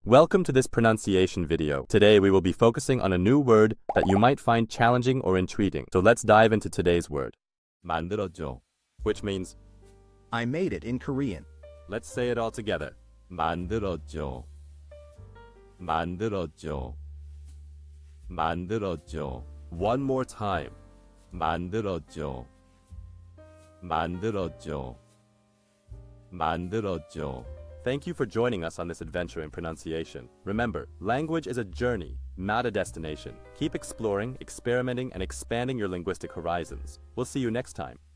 Welcome to this pronunciation video. Today we will be focusing on a new word that you might find challenging or intriguing. So let's dive into today's word. 만들었죠. Which means, I made it in Korean. let's say it all together. 만들었죠. 만들었죠. 만들었죠. One more time. 만들었죠. 만들었죠. 만들었죠. Thank you for joining us on this adventure in pronunciation. Remember, language is a journey, not a destination. Keep exploring, experimenting, and expanding your linguistic horizons. We'll see you next time.